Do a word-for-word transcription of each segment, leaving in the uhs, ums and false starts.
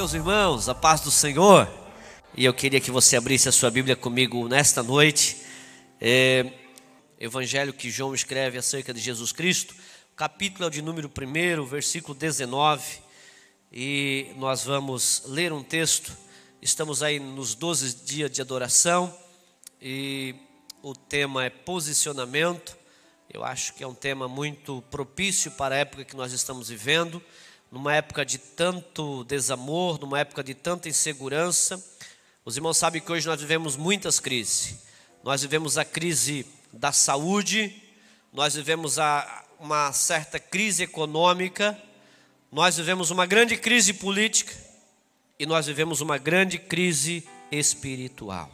meus irmãos, a paz do Senhor. E eu queria que você abrisse a sua Bíblia comigo nesta noite. É, Evangelho que João escreve acerca de Jesus Cristo. O capítulo é o de número um, versículo dezenove. E nós vamos ler um texto. Estamos aí nos doze dias de adoração. E o tema é posicionamento. Eu acho que é um tema muito propício para a época que nós estamos vivendo. Numa época de tanto desamor, numa época de tanta insegurança. Os irmãos sabem que hoje nós vivemos muitas crises. Nós vivemos a crise da saúde, nós vivemos a, uma certa crise econômica, nós vivemos uma grande crise política e nós vivemos uma grande crise espiritual.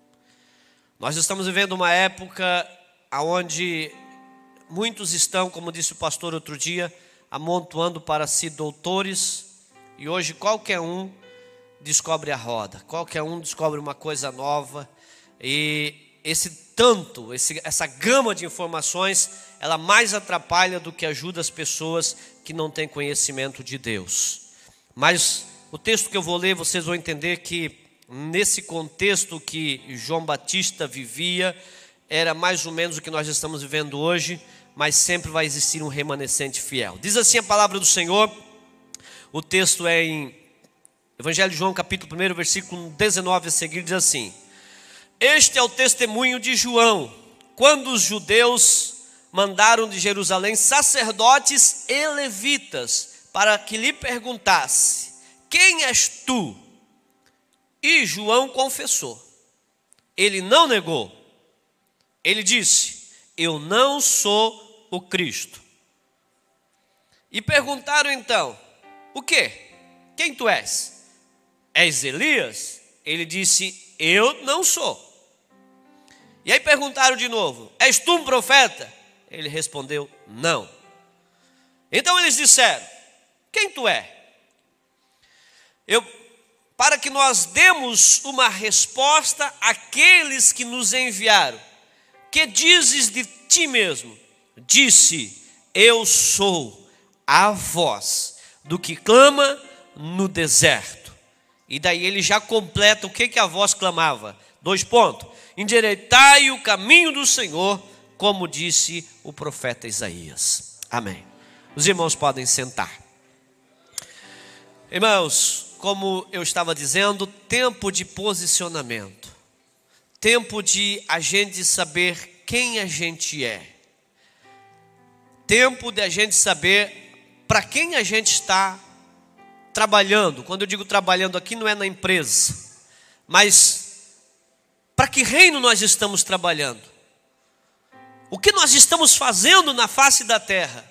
Nós estamos vivendo uma época onde muitos estão, como disse o pastor outro dia, amontoando para si doutores, e hoje qualquer um descobre a roda, qualquer um descobre uma coisa nova, e esse tanto, esse, essa gama de informações, ela mais atrapalha do que ajuda as pessoas que não têm conhecimento de Deus. Mas o texto que eu vou ler, vocês vão entender que nesse contexto que João Batista vivia, era mais ou menos o que nós estamos vivendo hoje, mas sempre vai existir um remanescente fiel. Diz assim a palavra do Senhor, o texto é em Evangelho de João, capítulo um, versículo dezenove a seguir, diz assim: este é o testemunho de João, quando os judeus mandaram de Jerusalém sacerdotes e levitas, para que lhe perguntasse: quem és tu? E João confessou, ele não negou, ele disse: eu não sou o Cristo. E perguntaram então: o quê? Quem tu és? És Elias? Ele disse: eu não sou. E aí perguntaram de novo: és tu um profeta? Ele respondeu: não. Então eles disseram: quem tu é? Eu, para que nós demos uma resposta àqueles que nos enviaram. Que dizes de ti mesmo? Disse: eu sou a voz do que clama no deserto. E daí ele já completa o que, que a voz clamava. Dois pontos: endireitai o caminho do Senhor, como disse o profeta Isaías. Amém. Os irmãos podem sentar. Irmãos, como eu estava dizendo, tempo de posicionamento. Tempo de a gente saber quem a gente é. Tempo de a gente saber para quem a gente está trabalhando. Quando eu digo trabalhando aqui, não é na empresa, mas para que reino nós estamos trabalhando? O que nós estamos fazendo na face da terra?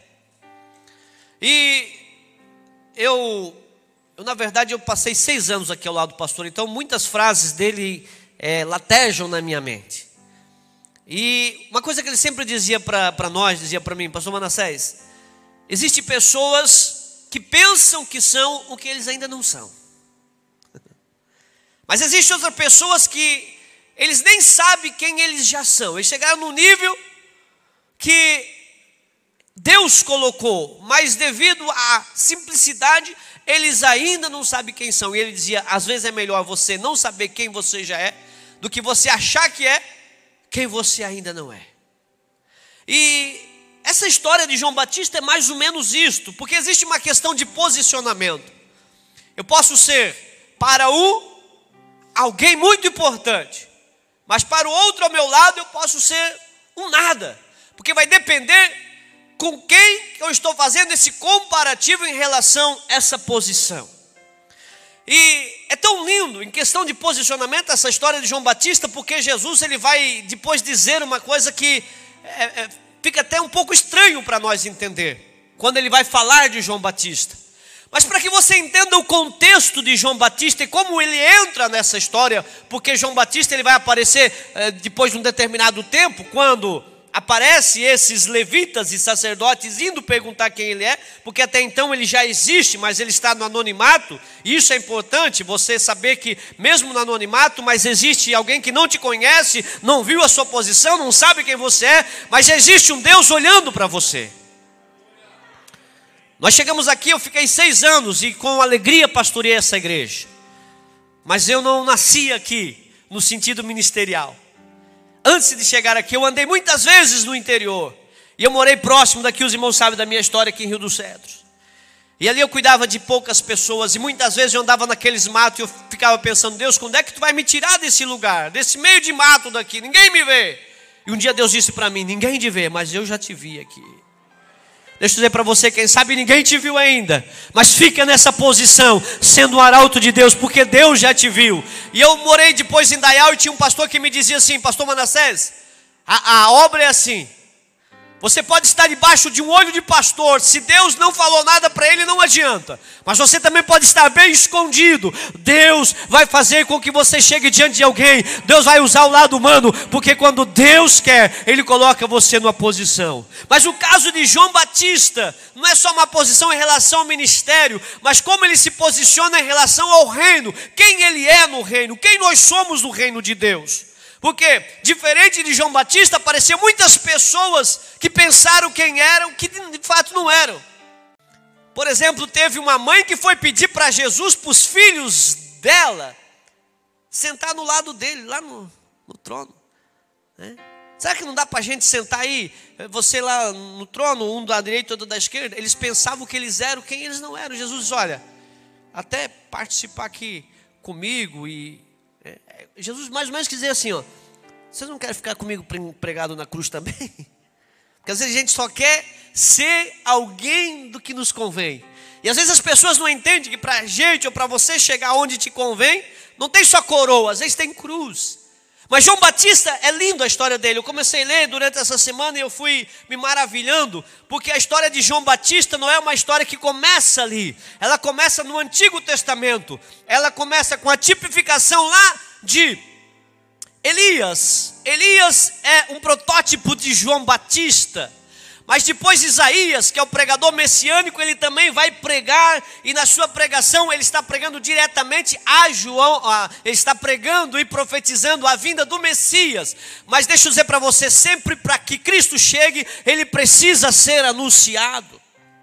E eu, eu na verdade, eu passei seis anos aqui ao lado do pastor, então muitas frases dele é, latejam na minha mente. E uma coisa que ele sempre dizia para nós, dizia para mim: pastor Manassés, existem pessoas que pensam que são o que eles ainda não são. Mas existem outras pessoas que eles nem sabem quem eles já são. Eles chegaram num nível que Deus colocou, mas devido à simplicidade, eles ainda não sabem quem são. E ele dizia: às vezes é melhor você não saber quem você já é, do que você achar que é quem você ainda não é. E essa história de João Batista é mais ou menos isto, porque existe uma questão de posicionamento. Eu posso ser para um alguém muito importante, mas para o outro ao meu lado eu posso ser um nada, porque vai depender com quem eu estou fazendo esse comparativo em relação a essa posição. E é tão lindo em questão de posicionamento essa história de João Batista, porque Jesus ele vai depois dizer uma coisa que é, é, fica até um pouco estranho para nós entender, quando ele vai falar de João Batista. Mas para que você entenda o contexto de João Batista e como ele entra nessa história, porque João Batista ele vai aparecer é, depois de um determinado tempo, quando aparece esses levitas e sacerdotes indo perguntar quem ele é, porque até então ele já existe, mas ele está no anonimato. E isso é importante, você saber que mesmo no anonimato, mas existe alguém que não te conhece, não viu a sua posição, não sabe quem você é, mas já existe um Deus olhando para você. Nós chegamos aqui, eu fiquei seis anos e com alegria pastoreei essa igreja. Mas eu não nasci aqui no sentido ministerial. Antes de chegar aqui, eu andei muitas vezes no interior. E eu morei próximo daqui, os irmãos sabem da minha história aqui em Rio dos Cedros. E ali eu cuidava de poucas pessoas. E muitas vezes eu andava naqueles matos e eu ficava pensando: Deus, quando é que tu vai me tirar desse lugar? Desse meio de mato daqui, ninguém me vê. E um dia Deus disse para mim: ninguém te vê, mas eu já te vi aqui. Deixa eu dizer para você, quem sabe ninguém te viu ainda, mas fica nessa posição, sendo um arauto de Deus, porque Deus já te viu. E eu morei depois em Dayal e tinha um pastor que me dizia assim: pastor Manassés, a, a obra é assim, você pode estar debaixo de um olho de pastor, se Deus não falou nada para ele não adianta, mas você também pode estar bem escondido. Deus vai fazer com que você chegue diante de alguém, Deus vai usar o lado humano, porque quando Deus quer, Ele coloca você numa posição. Mas o caso de João Batista não é só uma posição em relação ao ministério, mas como ele se posiciona em relação ao reino, quem ele é no reino, quem nós somos no reino de Deus. Porque, diferente de João Batista, apareciam muitas pessoas que pensaram quem eram, que de fato não eram. Por exemplo, teve uma mãe que foi pedir para Jesus, para os filhos dela, sentar no lado dele, lá no, no trono. Né? Será que não dá para a gente sentar aí, você lá no trono, um da direita e outro da esquerda? Eles pensavam que eles eram quem eles não eram. Jesus diz: olha, até participar aqui comigo e... Jesus mais ou menos quis dizer assim, ó: vocês não querem ficar comigo pregado na cruz também? Porque às vezes a gente só quer ser alguém do que nos convém. E às vezes as pessoas não entendem que para a gente ou para você chegar onde te convém, não tem só coroa, às vezes tem cruz. Mas João Batista, é lindo a história dele. Eu comecei a ler durante essa semana e eu fui me maravilhando, porque a história de João Batista não é uma história que começa ali. Ela começa no Antigo Testamento. Ela começa com a tipificação lá de Elias. Elias é um protótipo de João Batista. Mas depois Isaías, que é o pregador messiânico, ele também vai pregar, e na sua pregação ele está pregando diretamente a João, a, ele está pregando e profetizando a vinda do Messias. Mas deixa eu dizer para você, sempre para que Cristo chegue, ele precisa ser anunciado.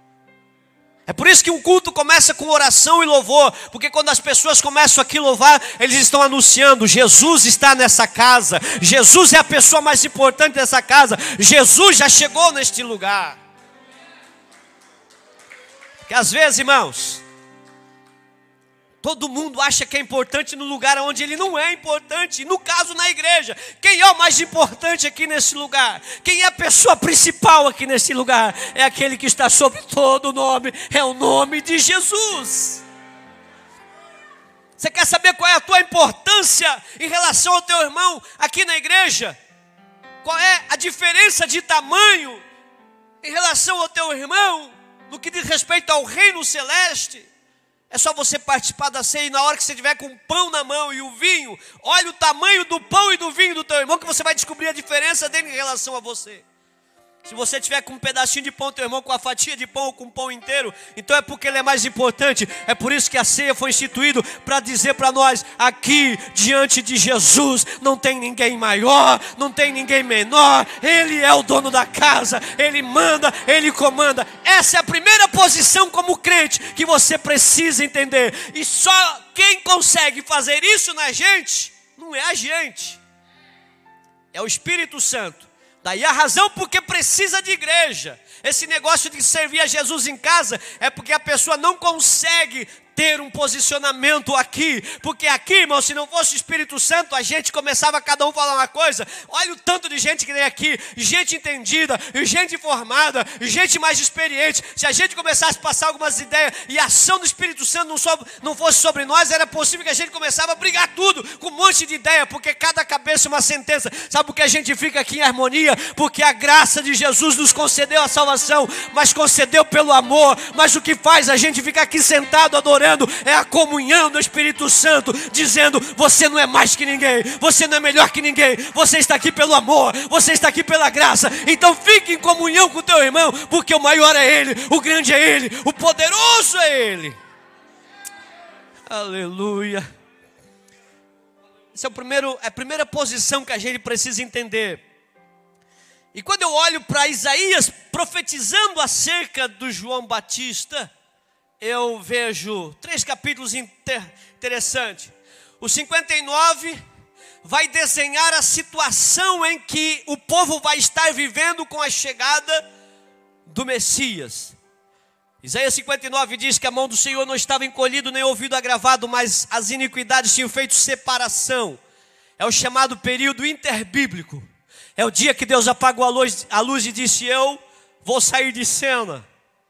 É por isso que um culto começa com oração e louvor, porque quando as pessoas começam aqui a louvar, eles estão anunciando: Jesus está nessa casa, Jesus é a pessoa mais importante dessa casa, Jesus já chegou neste lugar. Porque às vezes, irmãos, todo mundo acha que é importante no lugar onde ele não é importante. No caso, na igreja, quem é o mais importante aqui nesse lugar? Quem é a pessoa principal aqui nesse lugar? É aquele que está sobre todo o nome, é o nome de Jesus. Você quer saber qual é a tua importância em relação ao teu irmão aqui na igreja? Qual é a diferença de tamanho em relação ao teu irmão no que diz respeito ao reino celeste? É só você participar da ceia e na hora que você tiver com o pão na mão e o vinho, olha o tamanho do pão e do vinho do teu irmão, que você vai descobrir a diferença dele em relação a você. Se você tiver com um pedacinho de pão, teu irmão com a fatia de pão ou com o pão inteiro, então é porque ele é mais importante. É por isso que a ceia foi instituída, para dizer para nós: aqui diante de Jesus não tem ninguém maior, não tem ninguém menor. Ele é o dono da casa, Ele manda, Ele comanda. Essa é a primeira posição como crente que você precisa entender. E só quem consegue fazer isso na gente, não é a gente, é o Espírito Santo. Daí a razão porque precisa de igreja. Esse negócio de servir a Jesus em casa é porque a pessoa não consegue ter um posicionamento aqui, porque aqui, irmão, se não fosse o Espírito Santo, a gente começava cada um a falar uma coisa. Olha o tanto de gente que tem aqui, gente entendida, gente formada, gente mais experiente. Se a gente começasse a passar algumas ideias e a ação do Espírito Santo não, so, não fosse sobre nós, era possível que a gente começava a brigar tudo, com um monte de ideia, porque cada cabeça é uma sentença. Sabe por que a gente fica aqui em harmonia? Porque a graça de Jesus nos concedeu a salvação, mas concedeu pelo amor. Mas o que faz a gente ficar aqui sentado adorando é a comunhão do Espírito Santo, dizendo: você não é mais que ninguém, você não é melhor que ninguém, você está aqui pelo amor, você está aqui pela graça. Então fique em comunhão com o teu irmão, porque o maior é Ele, o grande é Ele, o poderoso é Ele. Aleluia. Essa é o primeiro, é a primeira posição que a gente precisa entender. E quando eu olho para Isaías profetizando acerca do João Batista, eu vejo três capítulos inter- interessantes. O cinquenta e nove vai desenhar a situação em que o povo vai estar vivendo com a chegada do Messias. Isaías cinquenta e nove diz que a mão do Senhor não estava encolhida, nem ouvido agravado, mas as iniquidades tinham feito separação. É o chamado período interbíblico. É o dia que Deus apagou a luz, a luz e disse: eu vou sair de cena.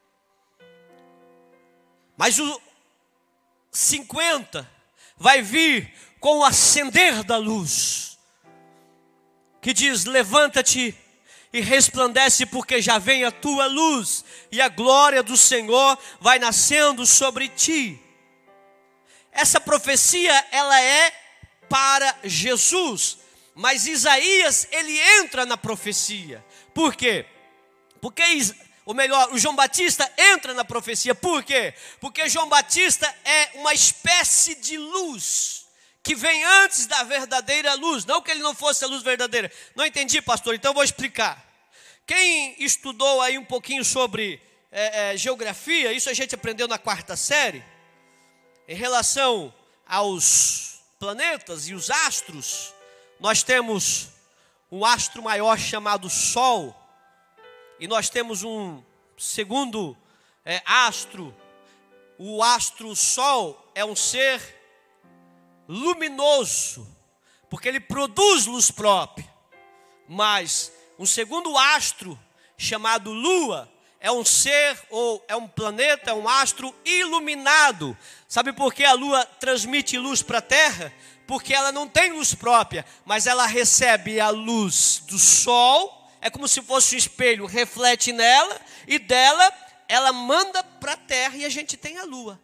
Mas o cinquenta vai vir com o acender da luz, que diz: levanta-te e resplandece, porque já vem a tua luz, e a glória do Senhor vai nascendo sobre ti. Essa profecia, ela é para Jesus, mas Isaías, ele entra na profecia. Por quê? Porque, ou melhor, o João Batista entra na profecia. Por quê? Porque João Batista é uma espécie de luz que vem antes da verdadeira luz. Não que ele não fosse a luz verdadeira. Não entendi, pastor, então eu vou explicar. Quem estudou aí um pouquinho sobre é, é, geografia, isso a gente aprendeu na quarta série, em relação aos planetas e os astros, nós temos um astro maior chamado Sol, e nós temos um segundo é, astro. O astro Sol é um ser luminoso, porque ele produz luz própria. Mas um segundo astro, chamado Lua, é um ser, ou é um planeta, é um astro iluminado. Sabe por que a Lua transmite luz para a Terra? Porque ela não tem luz própria, mas ela recebe a luz do Sol. É como se fosse um espelho, reflete nela, e dela ela manda para a Terra, e a gente tem a Lua.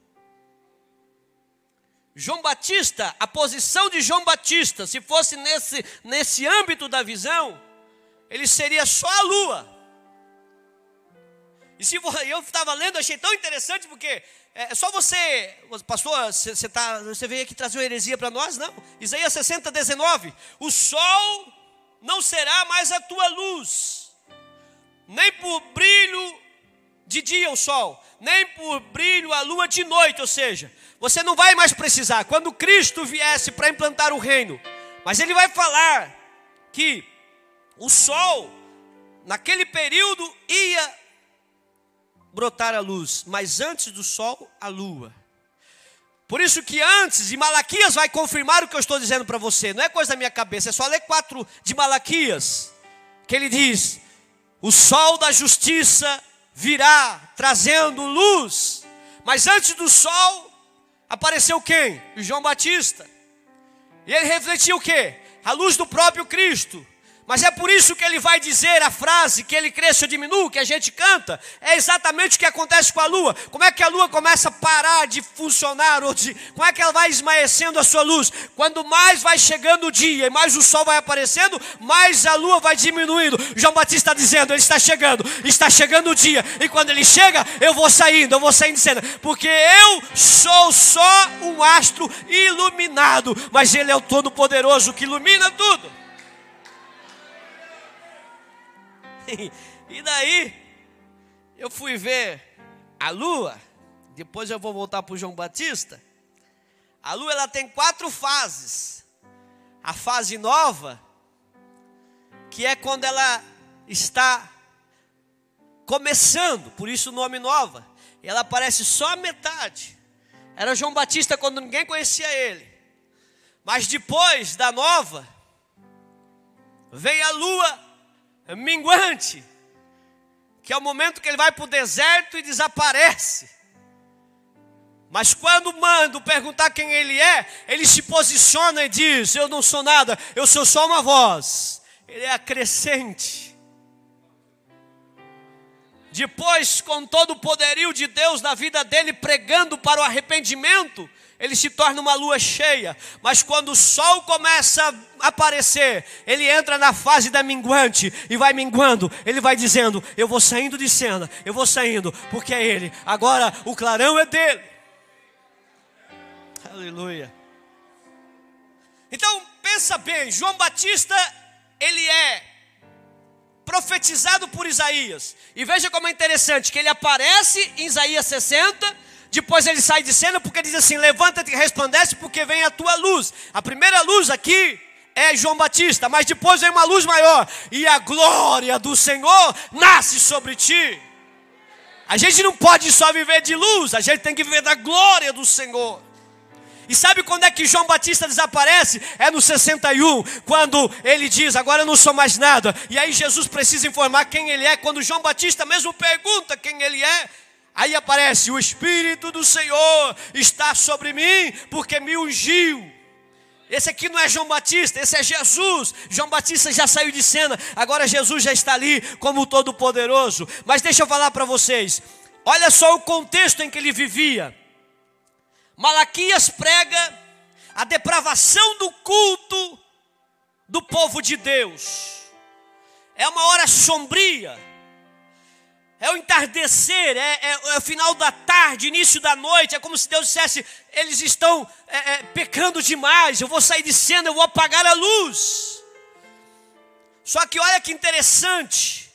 João Batista, a posição de João Batista, se fosse nesse, nesse âmbito da visão, ele seria só a Lua. E se eu estava lendo, achei tão interessante, porque é só você, pastor, você, você, tá, você veio aqui trazer uma heresia para nós? Não. Isaías sessenta, dezenove, o sol não será mais a tua luz, nem por brilho de dia o sol, nem por brilho a lua de noite. Ou seja, você não vai mais precisar, quando Cristo viesse para implantar o reino, mas ele vai falar que o sol, naquele período, ia brotar a luz, mas antes do sol, a lua. Por isso que antes, e Malaquias vai confirmar o que eu estou dizendo para você, não é coisa da minha cabeça, é só ler quatro de Malaquias, que ele diz: o sol da justiça virá trazendo luz. Mas antes do sol, apareceu quem? O João Batista. E ele refletiu o quê? A luz do próprio Cristo. Mas é por isso que ele vai dizer a frase, que ele cresça ou diminua, que a gente canta. É exatamente o que acontece com a lua. Como é que a lua começa a parar de funcionar, ou de, como é que ela vai esmaecendo a sua luz? Quando mais vai chegando o dia e mais o sol vai aparecendo, mais a lua vai diminuindo. João Batista está dizendo: ele está chegando, está chegando o dia, e quando ele chega, eu vou saindo, eu vou saindo de cena, porque eu sou só um astro iluminado, mas ele é o Todo-Poderoso que ilumina tudo. E daí, eu fui ver a lua, depois eu vou voltar para o João Batista. A lua, ela tem quatro fases. A fase nova, que é quando ela está começando, por isso o nome nova. Ela aparece só a metade. Era João Batista quando ninguém conhecia ele. Mas depois da nova, vem a lua minguante, que é o momento que ele vai para o deserto e desaparece. Mas quando mando perguntar quem ele é, ele se posiciona e diz: eu não sou nada, eu sou só uma voz. Ele é a crescente. Depois, com todo o poderio de Deus na vida dele, pregando para o arrependimento, ele se torna uma lua cheia. Mas quando o sol começa a aparecer, ele entra na fase da minguante e vai minguando. Ele vai dizendo: eu vou saindo de cena, eu vou saindo, porque é ele. Agora o clarão é dele. Aleluia. Então pensa bem, João Batista, ele é profetizado por Isaías. E veja como é interessante, que ele aparece em Isaías sessenta, depois ele sai de cena porque diz assim: levanta-te e resplandece, porque vem a tua luz. A primeira luz aqui é João Batista, mas depois vem uma luz maior, e a glória do Senhor nasce sobre ti. A gente não pode só viver de luz, a gente tem que viver da glória do Senhor. E sabe quando é que João Batista desaparece? É no sessenta e um, quando ele diz: agora eu não sou mais nada. E aí Jesus precisa informar quem ele é. Quando João Batista mesmo pergunta quem ele é, aí aparece: o Espírito do Senhor está sobre mim, porque me ungiu. Esse aqui não é João Batista, esse é Jesus. João Batista já saiu de cena, agora Jesus já está ali como Todo-Poderoso. Mas deixa eu falar para vocês, olha só o contexto em que ele vivia. Malaquias prega a depravação do culto do povo de Deus. É uma hora sombria, é o entardecer, é, é, é o final da tarde, início da noite. É como se Deus dissesse: eles estão é, é, pecando demais, eu vou sair de cena, eu vou apagar a luz. Só que olha que interessante,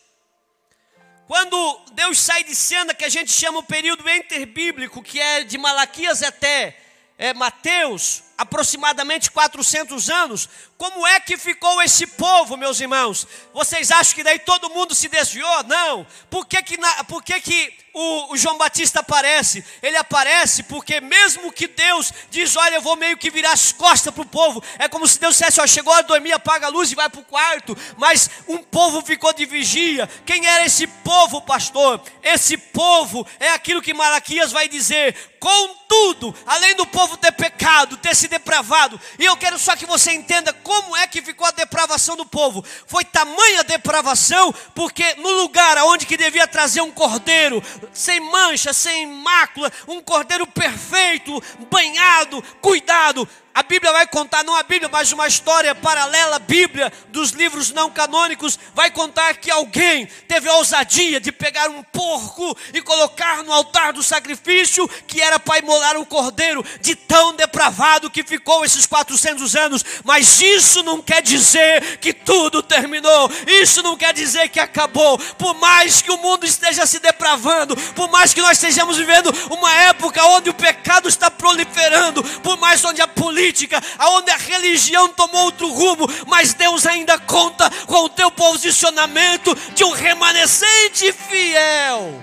quando Deus sai de cena, que a gente chama o período interbíblico, que é de Malaquias até é, Mateus, aproximadamente quatrocentos anos, como é que ficou esse povo, meus irmãos? Vocês acham que daí todo mundo se desviou? Não. Por que que, na, por que, que o, o João Batista aparece? Ele aparece porque mesmo que Deus diz: olha, eu vou meio que virar as costas para o povo. É como se Deus dissesse: ó, chegou a dormir, apaga a luz e vai para o quarto. Mas um povo ficou de vigia. Quem era esse povo, pastor? Esse povo é aquilo que Malaquias vai dizer: contudo, além do povo ter pecado, ter se depravado, e eu quero só que você entenda como é que ficou a depravação do povo. Foi tamanha depravação, porque no lugar onde que devia trazer um cordeiro sem mancha, sem mácula, um cordeiro perfeito, banhado, cuidado, a Bíblia vai contar, não a Bíblia, mas uma história paralela à Bíblia, dos livros não canônicos, vai contar que alguém teve a ousadia de pegar um porco e colocar no altar do sacrifício, que era para imolar um cordeiro, de tão depravado que ficou esses quatrocentos anos. Mas isso não quer dizer que tudo terminou, isso não quer dizer que acabou. Por mais que o mundo esteja se depravando, por mais que nós estejamos vivendo uma época onde o pecado está proliferando, por mais onde a política, aonde a religião tomou outro rumo, mas Deus ainda conta com o teu posicionamento de um remanescente fiel.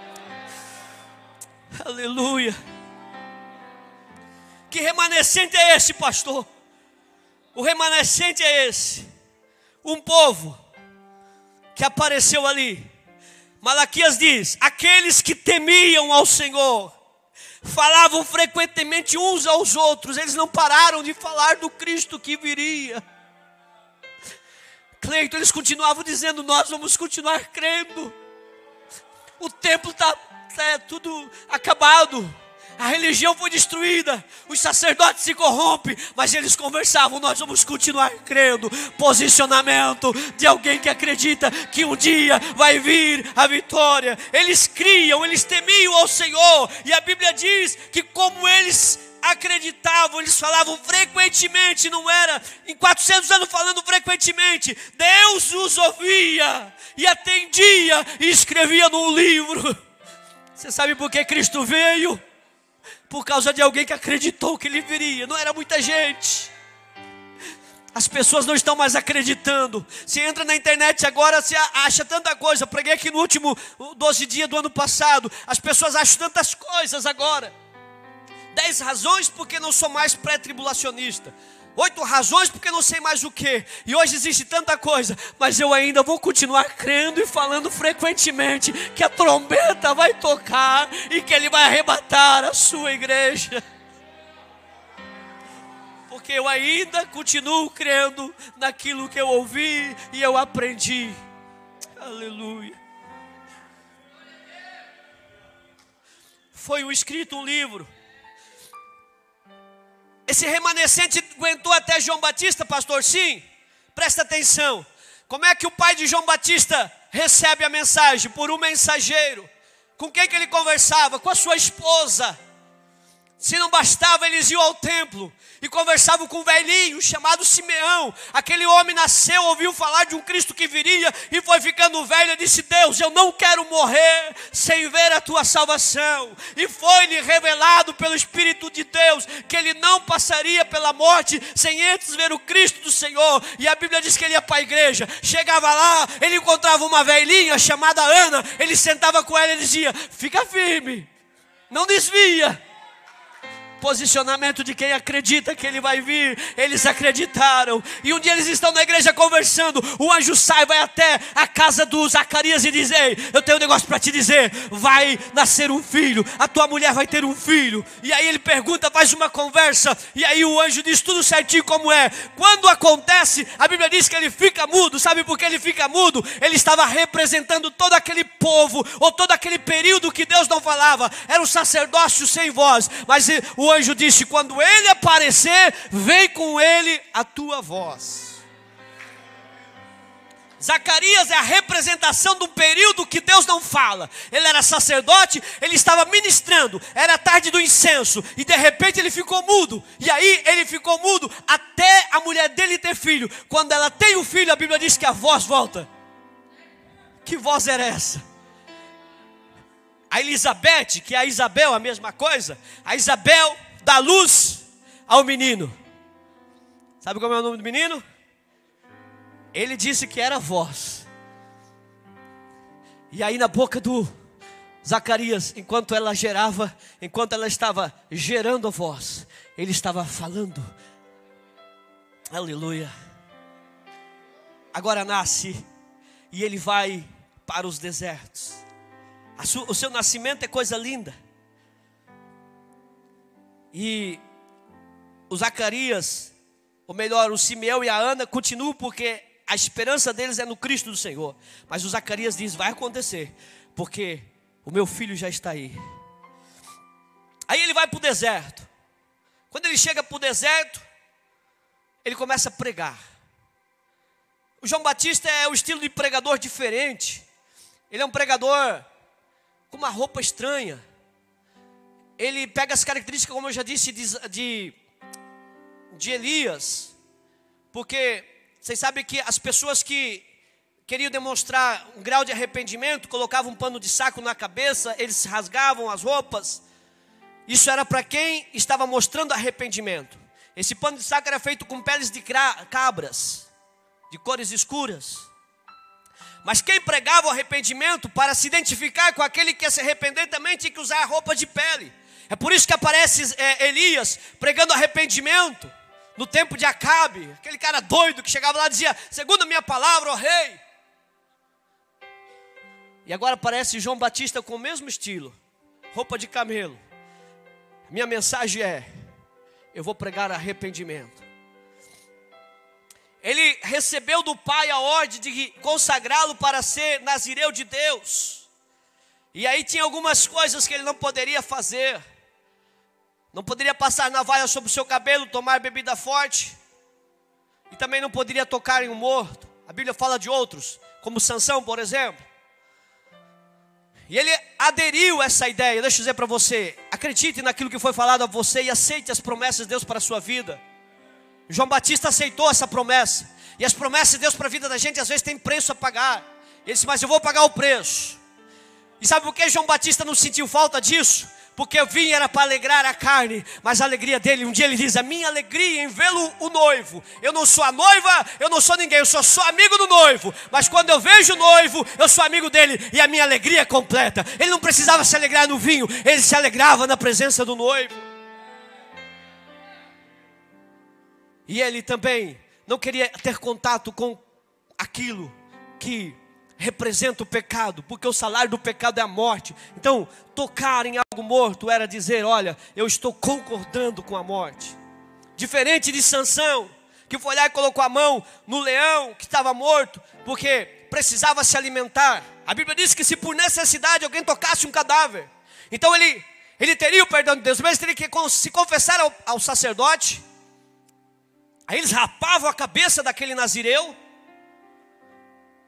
Aleluia. Que remanescente é esse, pastor? O remanescente é esse, um povo que apareceu ali. Malaquias diz: aqueles que temiam ao Senhor falavam frequentemente uns aos outros. Eles não pararam de falar do Cristo que viria. Cleiton, eles continuavam dizendo: nós vamos continuar crendo. O templo está tá tudo acabado, a religião foi destruída, os sacerdotes se corrompem, mas eles conversavam: nós vamos continuar crendo. Posicionamento de alguém que acredita que um dia vai vir a vitória. Eles criam, eles temiam ao Senhor, e a Bíblia diz que como eles acreditavam, eles falavam frequentemente, não era em quatrocentos anos falando frequentemente, Deus os ouvia e atendia e escrevia num livro. Você sabe por que Cristo veio? Por causa de alguém que acreditou que ele viria. Não era muita gente. As pessoas não estão mais acreditando. Você entra na internet agora, você acha tanta coisa. Eu preguei aqui no último doze dias do ano passado. As pessoas acham tantas coisas agora. Dez razões porque não sou mais pré-tribulacionista. Oito razões porque não sei mais o que. E hoje existe tanta coisa, mas eu ainda vou continuar crendo e falando frequentemente que a trombeta vai tocar e que Ele vai arrebatar a sua igreja. Porque eu ainda continuo crendo naquilo que eu ouvi e eu aprendi. Aleluia. Foi escrito um livro. Esse remanescente aguentou até João Batista, pastor? Sim. Presta atenção. Como é que o pai de João Batista recebe a mensagem? Por um mensageiro. Com quem que ele conversava? Com a sua esposa. Se não bastava, eles iam ao templo e conversavam com um velhinho chamado Simeão. Aquele homem nasceu, ouviu falar de um Cristo que viria e foi ficando velho e disse: Deus, eu não quero morrer sem ver a tua salvação. E foi-lhe revelado pelo Espírito de Deus que ele não passaria pela morte sem antes ver o Cristo do Senhor. E a Bíblia diz que ele ia para a igreja, chegava lá, ele encontrava uma velhinha chamada Ana, ele sentava com ela e dizia: fica firme, não desvia. Posicionamento de quem acredita que ele vai vir. Eles acreditaram, e um dia eles estão na igreja conversando, o anjo sai, vai até a casa do Zacarias e diz: ei, eu tenho um negócio para te dizer, vai nascer um filho, a tua mulher vai ter um filho. E aí ele pergunta, faz uma conversa, e aí o anjo diz tudo certinho como é. Quando acontece, a Bíblia diz que ele fica mudo. Sabe por que ele fica mudo? Ele estava representando todo aquele povo, ou todo aquele período que Deus não falava. Era um sacerdócio sem voz, mas o anjo disse: quando ele aparecer, vem com ele a tua voz. Zacarias é a representação de um período que Deus não fala. Ele era sacerdote, ele estava ministrando, era a tarde do incenso, e de repente ele ficou mudo. E aí ele ficou mudo até a mulher dele ter filho. Quando ela tem o filho, a Bíblia diz que a voz volta. Que voz era essa? A Elizabeth, que é a Isabel, a mesma coisa. A Isabel dá luz ao menino. Sabe como é o nome do menino? Ele disse que era voz. E aí na boca do Zacarias, enquanto ela gerava, enquanto ela estava gerando a voz, ele estava falando. Aleluia. Agora nasce e ele vai para os desertos. A sua, o seu nascimento é coisa linda. E o Zacarias, ou melhor, o Simeão e a Ana continuam, porque a esperança deles é no Cristo do Senhor. Mas o Zacarias diz: vai acontecer, porque o meu filho já está aí. Aí ele vai para o deserto. Quando ele chega para o deserto, ele começa a pregar. O João Batista é um estilo de pregador diferente. Ele é um pregador com uma roupa estranha. Ele pega as características, como eu já disse, de, de, de Elias. Porque vocês sabem que as pessoas que queriam demonstrar um grau de arrependimento colocavam um pano de saco na cabeça, eles rasgavam as roupas. Isso era para quem estava mostrando arrependimento. Esse pano de saco era feito com peles de cabras, de cores escuras. Mas quem pregava o arrependimento, para se identificar com aquele que ia se arrepender, também tinha que usar a roupa de pele. É por isso que aparece é, Elias pregando arrependimento no tempo de Acabe, aquele cara doido que chegava lá e dizia: segundo a minha palavra, ó rei. E agora aparece João Batista com o mesmo estilo, roupa de camelo. Minha mensagem é: eu vou pregar arrependimento. Ele recebeu do pai a ordem de consagrá-lo para ser nazireu de Deus. E aí tinha algumas coisas que ele não poderia fazer. Não poderia passar navalha sobre o seu cabelo, tomar bebida forte. E também não poderia tocar em um morto. A Bíblia fala de outros, como Sansão, por exemplo. E ele aderiu a essa ideia. Deixa eu dizer para você: acredite naquilo que foi falado a você e aceite as promessas de Deus para a sua vida. João Batista aceitou essa promessa. E as promessas de Deus para a vida da gente às vezes tem preço a pagar. Ele disse: mas eu vou pagar o preço. E sabe por que João Batista não sentiu falta disso? Porque eu vim era para alegrar a carne. Mas a alegria dele, um dia ele diz: a minha alegria em vê-lo o noivo. Eu não sou a noiva, eu não sou ninguém, eu sou só amigo do noivo. Mas quando eu vejo o noivo, eu sou amigo dele, e a minha alegria é completa. Ele não precisava se alegrar no vinho, ele se alegrava na presença do noivo. E ele também não queria ter contato com aquilo que representa o pecado, porque o salário do pecado é a morte. Então, tocar em algo morto era dizer: olha, eu estou concordando com a morte. Diferente de Sansão, que foi lá e colocou a mão no leão que estava morto, porque precisava se alimentar. A Bíblia diz que se por necessidade alguém tocasse um cadáver, então ele, ele teria o perdão de Deus, mas teria que se confessar ao, ao sacerdote. Aí eles rapavam a cabeça daquele nazireu.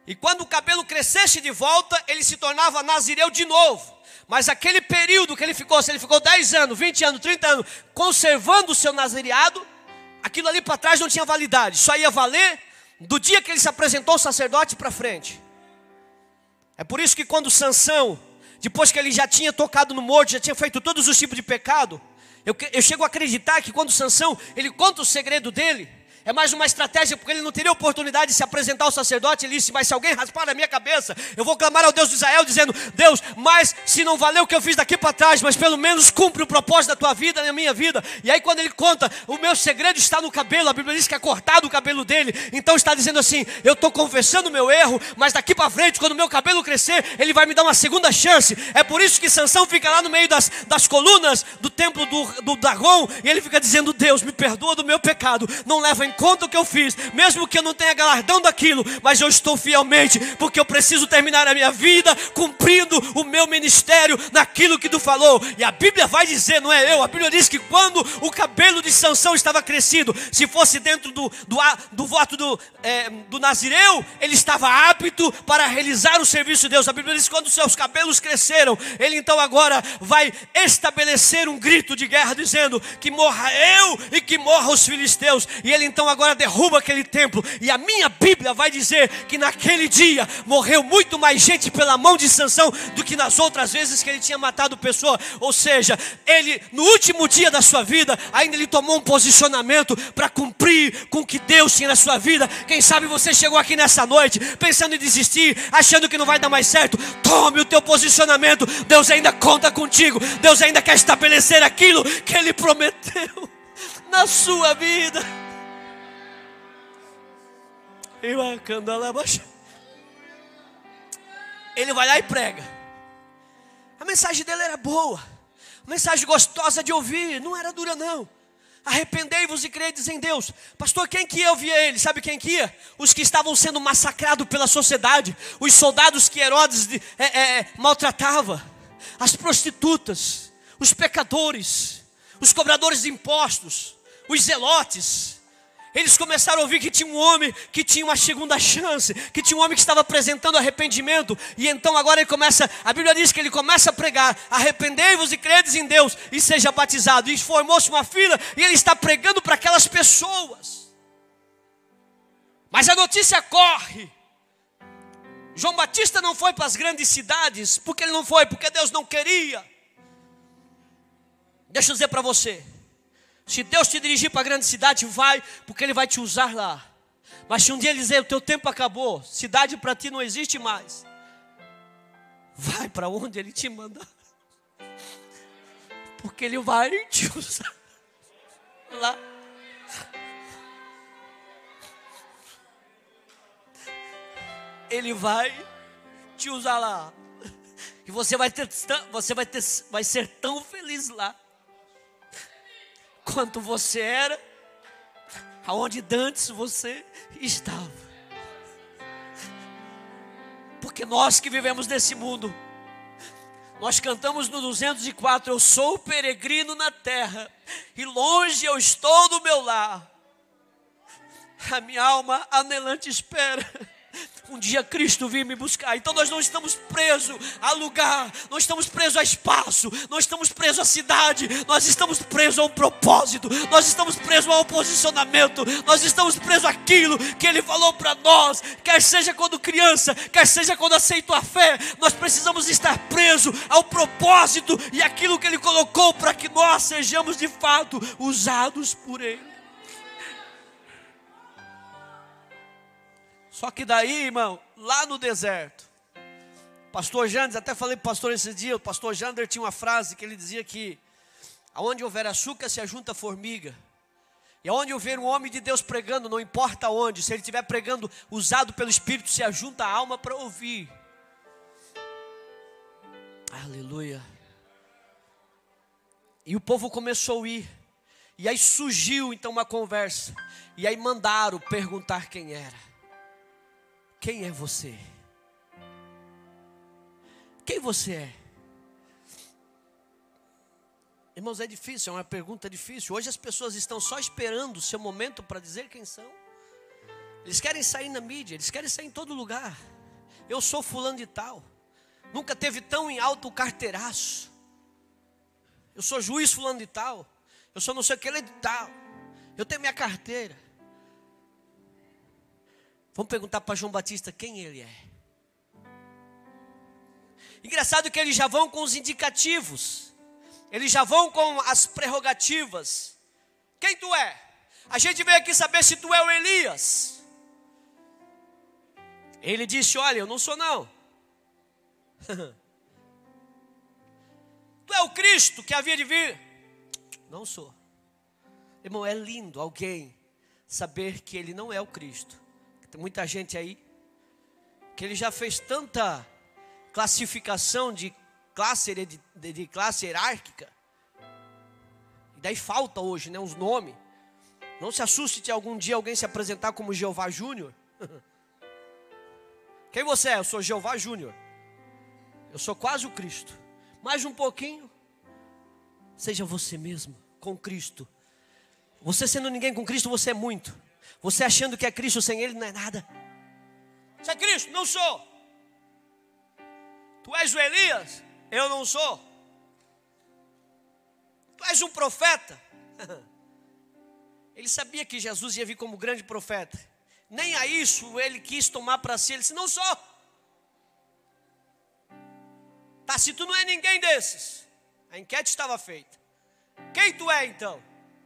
E quando o cabelo crescesse de volta, ele se tornava nazireu de novo. Mas aquele período que ele ficou, se ele ficou dez anos, vinte anos, trinta anos, conservando o seu nazireado, aquilo ali para trás não tinha validade. Só ia valer do dia que ele se apresentou ao sacerdote para frente. É por isso que quando Sansão, depois que ele já tinha tocado no morto, já tinha feito todos os tipos de pecado, eu, eu chego a acreditar que quando Sansão, ele conta o segredo dele, é mais uma estratégia, porque ele não teria oportunidade de se apresentar ao sacerdote. Ele disse, mas se alguém raspar a minha cabeça, eu vou clamar ao Deus de Israel, dizendo, Deus, mas se não valeu o que eu fiz daqui para trás, mas pelo menos cumpre o propósito da tua vida, na minha vida. E aí quando ele conta, o meu segredo está no cabelo, a Bíblia diz que é cortado o cabelo dele. Então está dizendo assim, eu estou confessando o meu erro, mas daqui para frente, quando o meu cabelo crescer, ele vai me dar uma segunda chance. É por isso que Sansão fica lá no meio das, das colunas do templo do, do Dagon, e ele fica dizendo, Deus, me perdoa do meu pecado, não leva em conta o que eu fiz, mesmo que eu não tenha galardão daquilo, mas eu estou fielmente, porque eu preciso terminar a minha vida cumprindo o meu ministério naquilo que tu falou. E a Bíblia vai dizer, não é eu, a Bíblia diz que quando o cabelo de Sansão estava crescido, se fosse dentro do, do, do voto do, é, do nazireu, ele estava apto para realizar o serviço de Deus. A Bíblia diz que quando seus cabelos cresceram, ele então agora vai estabelecer um grito de guerra, dizendo que morra eu e que morra os filisteus. E ele então agora derruba aquele templo. E a minha Bíblia vai dizer que naquele dia morreu muito mais gente pela mão de Sansão do que nas outras vezes que ele tinha matado pessoa. Ou seja, ele no último dia da sua vida, ainda ele tomou um posicionamento para cumprir com o que Deus tinha na sua vida. Quem sabe você chegou aqui nessa noite pensando em desistir, achando que não vai dar mais certo. Tome o teu posicionamento. Deus ainda conta contigo. Deus ainda quer estabelecer aquilo que Ele prometeu na sua vida. Ele vai lá e prega. A mensagem dele era boa, a mensagem gostosa de ouvir, não era dura não. Arrependei-vos e credes em Deus. Pastor, quem que ia ouvir ele? Sabe quem que ia? Os que estavam sendo massacrados pela sociedade, os soldados que Herodes é, é, maltratava, as prostitutas, os pecadores, os cobradores de impostos, os zelotes. Eles começaram a ouvir que tinha um homem que tinha uma segunda chance, que tinha um homem que estava apresentando arrependimento. E então agora ele começa, a Bíblia diz que ele começa a pregar, arrependei-vos e credes em Deus e seja batizado. E formou-se uma fila e ele está pregando para aquelas pessoas. Mas a notícia corre. João Batista não foi para as grandes cidades. Por que ele não foi? Porque Deus não queria. Deixa eu dizer para você, se Deus te dirigir para a grande cidade, vai, porque Ele vai te usar lá. Mas se um dia Ele dizer, o teu tempo acabou, cidade para ti não existe mais, vai para onde Ele te mandar, porque Ele vai te usar lá. Ele vai te usar lá. E você vai ter, você vai ter, vai ser tão feliz lá quanto você era aonde dantes você estava. Porque nós que vivemos nesse mundo, nós cantamos no duzentos e quatro, eu sou peregrino na terra, e longe eu estou do meu lar, a minha alma anelante espera um dia Cristo vir me buscar. Então nós não estamos presos a lugar, não estamos presos a espaço, não estamos presos à cidade, nós estamos presos a um propósito, nós estamos presos a um posicionamento, nós estamos presos àquilo que Ele falou para nós, quer seja quando criança, quer seja quando aceitou a fé. Nós precisamos estar presos ao propósito e aquilo que Ele colocou para que nós sejamos de fato usados por Ele. Só que daí, irmão, lá no deserto, pastor Jander, até falei para o pastor esse dia, o pastor Jander tinha uma frase que ele dizia que aonde houver açúcar se ajunta formiga. E aonde houver um homem de Deus pregando, não importa onde, se ele estiver pregando usado pelo Espírito, se ajunta a alma para ouvir. Aleluia. E o povo começou a ir. E aí surgiu então uma conversa. E aí mandaram perguntar quem era. Quem é você? Quem você é? Irmãos, é difícil, é uma pergunta difícil. Hoje as pessoas estão só esperando o seu momento para dizer quem são. Eles querem sair na mídia, eles querem sair em todo lugar. Eu sou fulano de tal. Nunca teve tão em alto o carteiraço. Eu sou juiz fulano de tal. Eu sou não sei o que ele é de tal. Eu tenho minha carteira. Vamos perguntar para João Batista quem ele é. Engraçado que eles já vão com os indicativos. Eles já vão com as prerrogativas. Quem tu é? A gente veio aqui saber se tu é o Elias. Ele disse, olha, eu não sou não. Tu é o Cristo que havia de vir? Não sou. Irmão, é lindo alguém saber que ele não é o Cristo. Tem muita gente aí que ele já fez tanta classificação de classe, de, de, de classe hierárquica. E daí falta hoje, né, uns nomes. Não se assuste se algum dia alguém se apresentar como Jeová Júnior. Quem você é? Eu sou Jeová Júnior. Eu sou quase o Cristo. Mais um pouquinho. Seja você mesmo, com Cristo. Você sendo ninguém com Cristo, você é muito. Você achando que é Cristo, sem Ele não é nada. Você é Cristo? Não sou. Tu és o Elias? Eu não sou. Tu és um profeta? Ele sabia que Jesus ia vir como grande profeta. Nem a isso ele quis tomar para si. Ele disse, não sou. Tá, se tu não é ninguém desses. A enquete estava feita. Quem tu é então?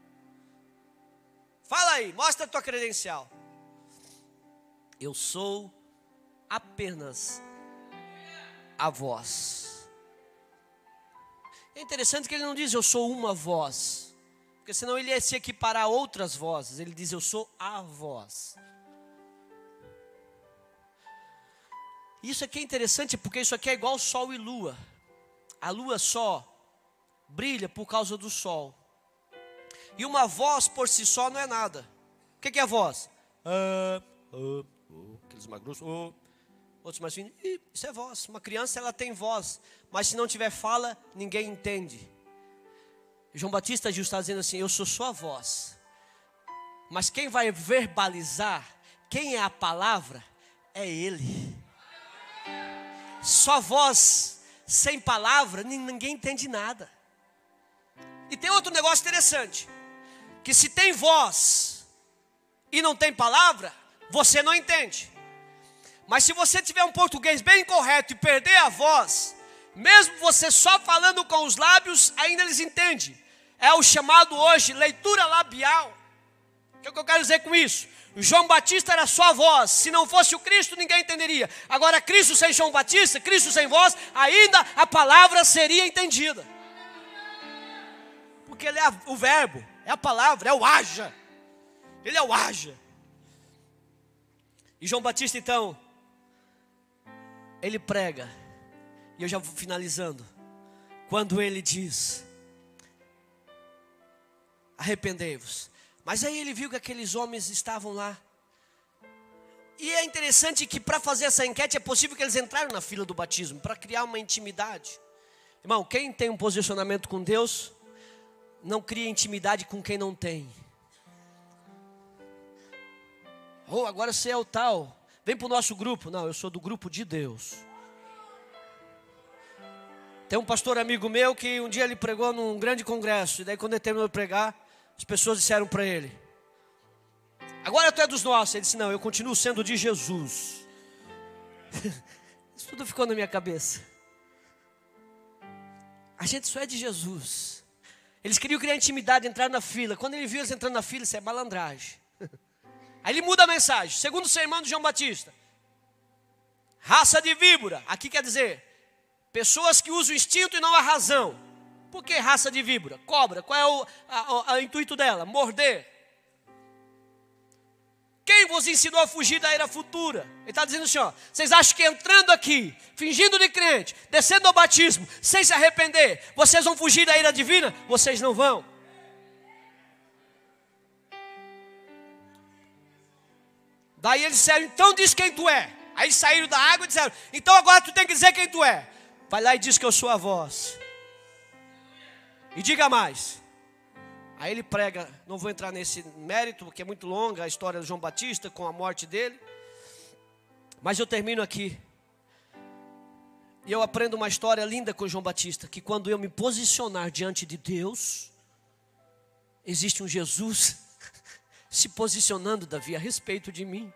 Fala aí, mostra a tua credencial. Eu sou apenas a voz. É interessante que ele não diz eu sou uma voz, porque senão ele ia se equiparar a outras vozes. Ele diz eu sou a voz. Isso aqui é interessante porque isso aqui é igual sol e lua. A lua só brilha por causa do sol. E uma voz por si só não é nada. O que é a voz? Ah, ah, oh, aqueles magros, oh. Outros mais finos, isso é voz. Uma criança ela tem voz, mas se não tiver fala, ninguém entende. João Batista está dizendo assim, eu sou sua voz. Mas quem vai verbalizar, quem é a palavra, é Ele. Só voz, sem palavra, ninguém entende nada. E tem outro negócio interessante, que se tem voz e não tem palavra, você não entende. Mas se você tiver um português bem correto e perder a voz, mesmo você só falando com os lábios, ainda eles entendem. É o chamado hoje leitura labial. O que, é que eu quero dizer com isso? João Batista era só voz. Se não fosse o Cristo, ninguém entenderia. Agora Cristo sem João Batista, Cristo sem voz, ainda a palavra seria entendida. Porque ele é o verbo, é a palavra, é o haja. Ele é o haja. E João Batista então, ele prega, e eu já vou finalizando, quando ele diz, arrependei-vos. Mas aí ele viu que aqueles homens estavam lá. E é interessante que para fazer essa enquete é possível que eles entraram na fila do batismo, para criar uma intimidade. Irmão, quem tem um posicionamento com Deus, não cria intimidade com quem não tem. Oh, agora você é o tal, vem para o nosso grupo. Não, eu sou do grupo de Deus. Tem um pastor amigo meu que um dia ele pregou num grande congresso. E daí quando ele terminou de pregar, as pessoas disseram para ele, agora tu é dos nossos. Ele disse, não, eu continuo sendo de Jesus. Isso tudo ficou na minha cabeça. A gente só é de Jesus. Eles queriam criar intimidade, entrar na fila. Quando ele viu eles entrando na fila, isso é malandragem. Aí ele muda a mensagem. Segundo o sermão de João Batista, raça de víbora. Aqui quer dizer, pessoas que usam o instinto e não a razão. Por que raça de víbora? Cobra. Qual é o a, a, a intuito dela? Morder. Quem vos ensinou a fugir da era futura? Ele está dizendo assim, ó, vocês acham que entrando aqui, fingindo de crente, descendo ao batismo, sem se arrepender, vocês vão fugir da ira divina? Vocês não vão. Daí eles disseram, então diz quem tu é. Aí eles saíram da água e disseram, então agora tu tem que dizer quem tu é. Vai lá e diz que eu sou a voz. E diga mais. Aí ele prega, não vou entrar nesse mérito, porque é muito longa a história do João Batista com a morte dele. Mas eu termino aqui. E eu aprendo uma história linda com João Batista, que quando eu me posicionar diante de Deus, existe um Jesus se posicionando, Davi, a respeito de mim.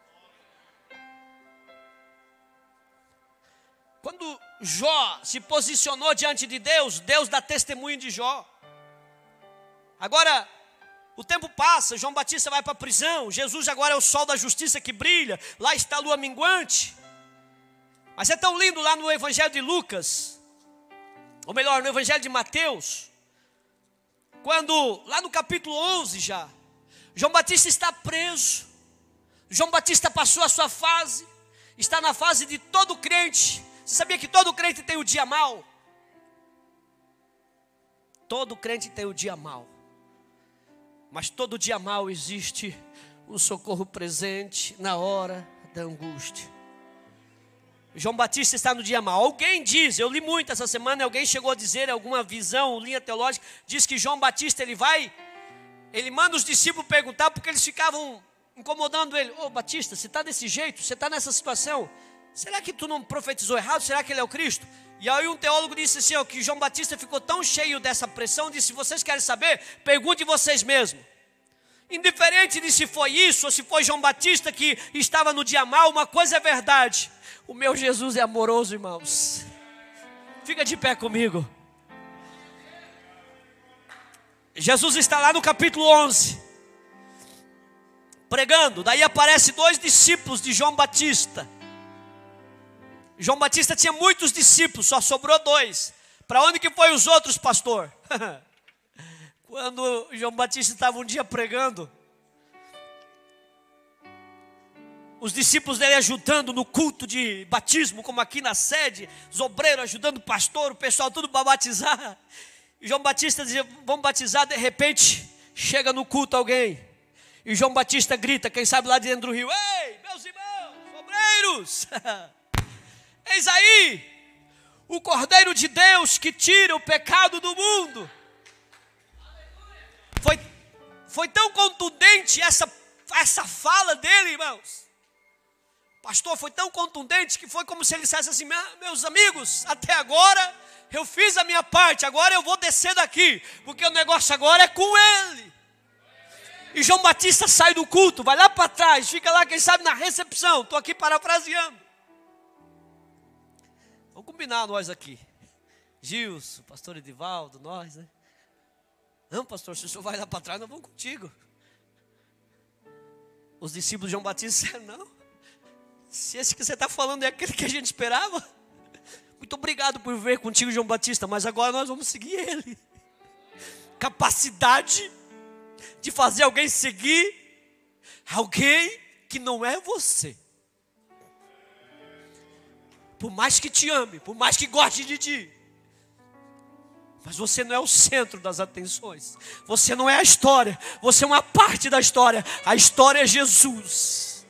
Quando Jó se posicionou diante de Deus, Deus dá testemunho de Jó. Agora, o tempo passa, João Batista vai para a prisão, Jesus agora é o sol da justiça que brilha, lá está a lua minguante. Mas é tão lindo lá no Evangelho de Lucas, ou melhor, no Evangelho de Mateus, quando lá no capítulo onze já, João Batista está preso. João Batista passou a sua fase, está na fase de todo crente. Você sabia que todo crente tem o dia mau? Todo crente tem o dia mau. Mas todo dia mau existe um socorro presente na hora da angústia. João Batista está no dia mau. Alguém diz, eu li muito essa semana, alguém chegou a dizer, alguma visão, linha teológica, diz que João Batista ele vai, ele manda os discípulos perguntar, porque eles ficavam incomodando ele. Ô Batista, você está desse jeito, você está nessa situação, será que tu não profetizou errado? Será que ele é o Cristo? E aí um teólogo disse assim, ó, que João Batista ficou tão cheio dessa pressão, disse, se vocês querem saber, pergunte vocês mesmos. Indiferente de se foi isso, ou se foi João Batista que estava no dia mau, uma coisa é verdade, o meu Jesus é amoroso, irmãos. Fica de pé comigo. Jesus está lá no capítulo onze, pregando, daí aparece dois discípulos de João Batista. João Batista tinha muitos discípulos, só sobrou dois. Para onde que foi os outros, pastor? Quando João Batista estava um dia pregando, os discípulos dele ajudando no culto de batismo, como aqui na sede, os obreiros ajudando o pastor, o pessoal tudo para batizar. E João Batista dizia, vamos batizar, de repente, chega no culto alguém. E João Batista grita, quem sabe lá dentro do rio, ei, meus irmãos, obreiros, eis aí, o Cordeiro de Deus que tira o pecado do mundo. Foi, foi tão contundente essa, essa fala dele, irmãos. Pastor, foi tão contundente que foi como se ele dissesse assim, meus amigos, até agora eu fiz a minha parte, agora eu vou descer daqui, porque o negócio agora é com ele. E João Batista sai do culto, vai lá para trás, fica lá, quem sabe, na recepção. Estou aqui parafraseando. Vamos combinar nós aqui. Gilson, pastor Edivaldo, nós, né? Não, pastor, se o senhor vai lá para trás, nós vamos contigo. Os discípulos de João Batista disseram, não. Se esse que você está falando é aquele que a gente esperava, muito obrigado por ver contigo, João Batista, mas agora nós vamos seguir ele. Capacidade de fazer alguém seguir alguém que não é você. Por mais que te ame, por mais que goste de ti, mas você não é o centro das atenções. Você não é a história, você é uma parte da história. A história é Jesus.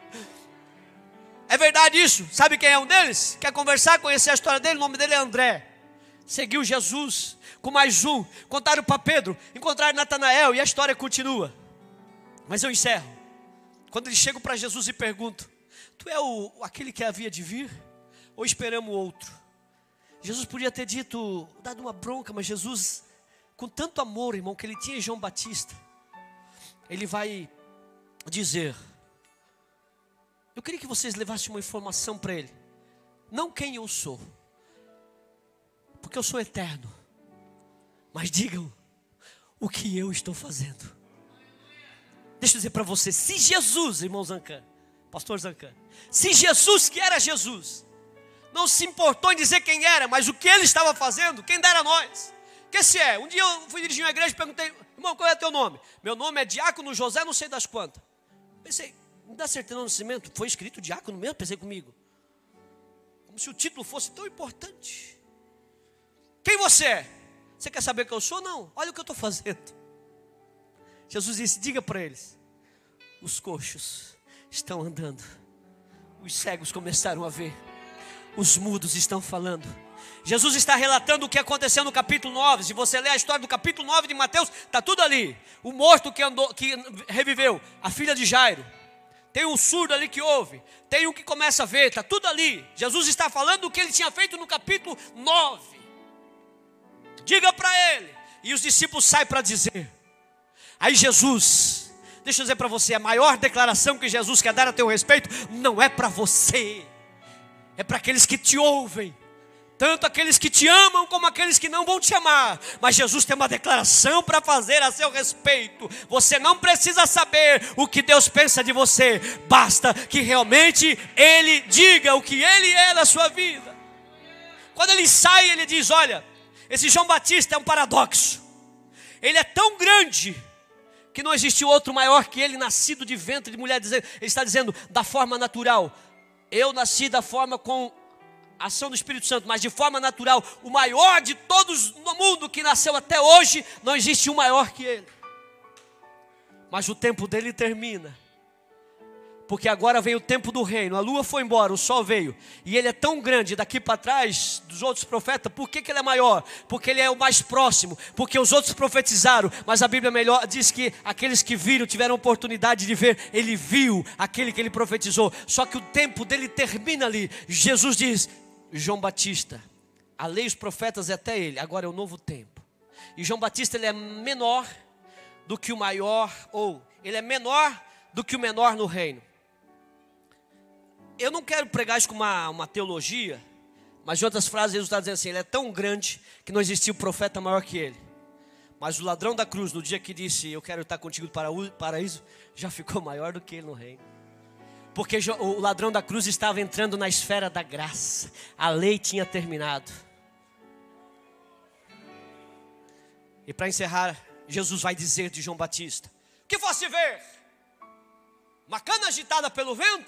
É verdade isso? Sabe quem é um deles? Quer conversar, conhecer a história dele? O nome dele é André. Seguiu Jesus com mais um. Contaram para Pedro, encontraram Natanael e a história continua. Mas eu encerro. Quando eles chegam para Jesus e perguntam, tu é o, aquele que havia de vir? Ou esperamos outro? Jesus podia ter dito, dado uma bronca, mas Jesus, com tanto amor, irmão, que ele tinha em João Batista, ele vai dizer, eu queria que vocês levassem uma informação para ele, não quem eu sou, porque eu sou eterno, mas digam o que eu estou fazendo. Deixa eu dizer para você, se Jesus, irmão Zancan, pastor Zancan, se Jesus que era Jesus, não se importou em dizer quem era, mas o que ele estava fazendo, quem dera a nós. Que se é? Um dia eu fui dirigir uma igreja e perguntei, irmão, qual é teu nome? Meu nome é Diácono José, não sei das quantas. Pensei, me dá certidão de nascimento? Foi escrito diácono mesmo? Pensei comigo. Como se o título fosse tão importante. Quem você é? Você quer saber quem eu sou? Não, olha o que eu estou fazendo. Jesus disse, diga para eles, os coxos estão andando, os cegos começaram a ver, os mudos estão falando. Jesus está relatando o que aconteceu no capítulo nove. Se você ler a história do capítulo nove de Mateus, está tudo ali. O morto que, andou, que reviveu, a filha de Jairo, tem um surdo ali que ouve, tem um que começa a ver, está tudo ali. Jesus está falando do que ele tinha feito no capítulo nove. Diga para ele. E os discípulos saem para dizer. Aí Jesus, deixa eu dizer para você, a maior declaração que Jesus quer dar a teu respeito, não é para você, é para aqueles que te ouvem. Tanto aqueles que te amam como aqueles que não vão te amar. Mas Jesus tem uma declaração para fazer a seu respeito. Você não precisa saber o que Deus pensa de você. Basta que realmente Ele diga o que Ele é na sua vida. Quando Ele sai, Ele diz, olha, esse João Batista é um paradoxo. Ele é tão grande que não existe outro maior que ele, nascido de ventre de mulher. Ele está dizendo da forma natural. Eu nasci da forma com ação do Espírito Santo, mas de forma natural, o maior de todos no mundo que nasceu até hoje, não existe um maior que ele. Mas o tempo dele termina, porque agora vem o tempo do reino. A lua foi embora, o sol veio, e ele é tão grande daqui para trás dos outros profetas. Por que que ele é maior? Porque ele é o mais próximo, porque os outros profetizaram, mas a Bíblia melhor diz que aqueles que viram, tiveram oportunidade de ver. Ele viu aquele que ele profetizou, só que o tempo dele termina ali. Jesus diz, João Batista, a lei e os profetas é até ele, agora é o novo tempo. E João Batista, ele é menor do que o maior, ou ele é menor do que o menor no reino. Eu não quero pregar isso com uma, uma teologia, mas em outras frases Jesus está dizendo assim, ele é tão grande que não existia um profeta maior que ele. Mas o ladrão da cruz, no dia que disse, eu quero estar contigo para o paraíso, já ficou maior do que ele no reino. Porque o ladrão da cruz estava entrando na esfera da graça. A lei tinha terminado. E para encerrar, Jesus vai dizer de João Batista, que fosse ver uma cana agitada pelo vento?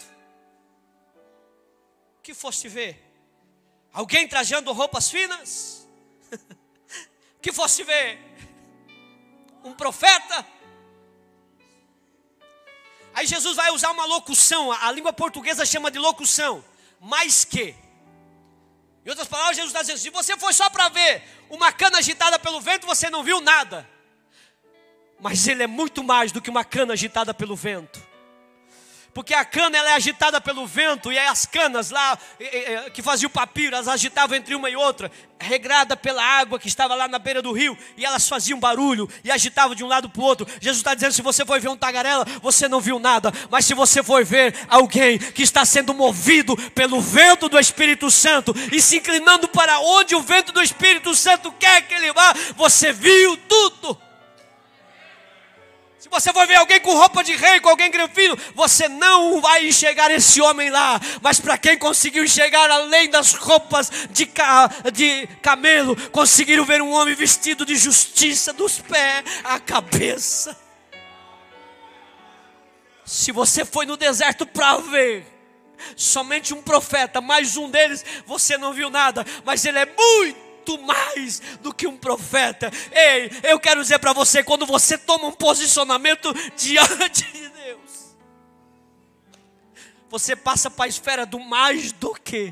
Que fosse ver alguém trajando roupas finas? Que fosse ver um profeta? Aí Jesus vai usar uma locução, a língua portuguesa chama de locução, mais que. Em outras palavras, Jesus está dizendo, se você foi só para ver uma cana agitada pelo vento, você não viu nada. Mas ele é muito mais do que uma cana agitada pelo vento. Porque a cana ela é agitada pelo vento, e as canas lá que faziam papiro, elas agitavam entre uma e outra, regrada pela água que estava lá na beira do rio, e elas faziam barulho e agitavam de um lado para o outro. Jesus está dizendo, se você foi ver um tagarela, você não viu nada. Mas se você for ver alguém que está sendo movido pelo vento do Espírito Santo e se inclinando para onde o vento do Espírito Santo quer que ele vá, você viu tudo. Se você for ver alguém com roupa de rei, com alguém granfino, você não vai enxergar esse homem lá. Mas para quem conseguiu enxergar além das roupas de, ca, de camelo, conseguiram ver um homem vestido de justiça dos pés à cabeça. Se você foi no deserto para ver somente um profeta, mais um deles, você não viu nada. Mas ele é muito mais do que um profeta. Ei, eu quero dizer para você, quando você toma um posicionamento diante de Deus, você passa para a esfera do mais do que.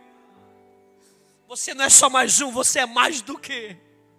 Você não é só mais um, você é mais do que.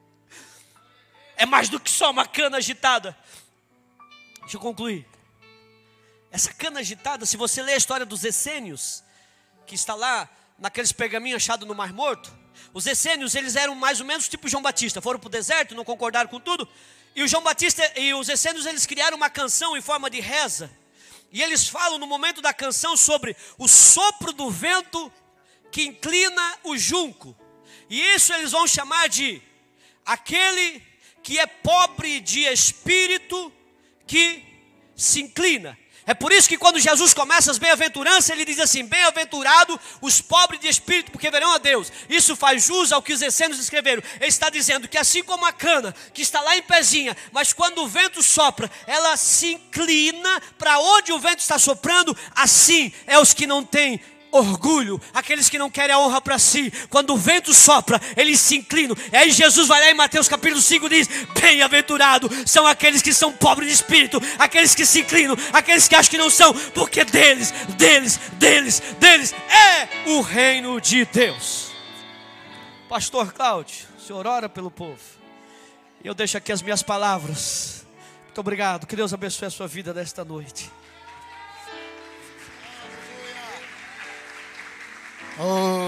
É mais do que só uma cana agitada. Deixa eu concluir. Essa cana agitada, se você ler a história dos essênios, que está lá naqueles pergaminhos achados no Mar Morto, os essênios, eles eram mais ou menos tipo João Batista, foram para o deserto, não concordaram com tudo, e o João Batista e os essênios, eles criaram uma canção em forma de reza, e eles falam no momento da canção sobre o sopro do vento que inclina o junco, e isso eles vão chamar de aquele que é pobre de espírito que se inclina. É por isso que quando Jesus começa as bem-aventuranças, ele diz assim, bem-aventurado os pobres de espírito, porque verão a Deus. Isso faz jus ao que os essênios escreveram. Ele está dizendo que assim como a cana, que está lá em pezinha, mas quando o vento sopra, ela se inclina para onde o vento está soprando, assim é os que não têm orgulho, aqueles que não querem a honra para si. Quando o vento sopra, eles se inclinam. E aí Jesus vai lá em Mateus capítulo cinco e diz, bem-aventurado são aqueles que são pobres de espírito, aqueles que se inclinam, aqueles que acham que não são, porque deles, deles, deles, deles é o reino de Deus. Pastor Cláudio, o senhor ora pelo povo. Eu deixo aqui as minhas palavras. Muito obrigado, que Deus abençoe a sua vida nesta noite.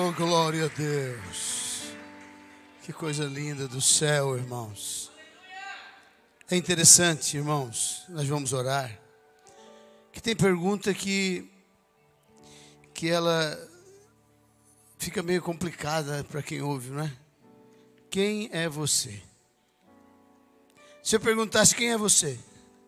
Oh, glória a Deus. Que coisa linda do céu, irmãos. É interessante, irmãos, nós vamos orar, que tem pergunta que, que ela fica meio complicada para quem ouve, não é? Quem é você? Se eu perguntasse quem é você,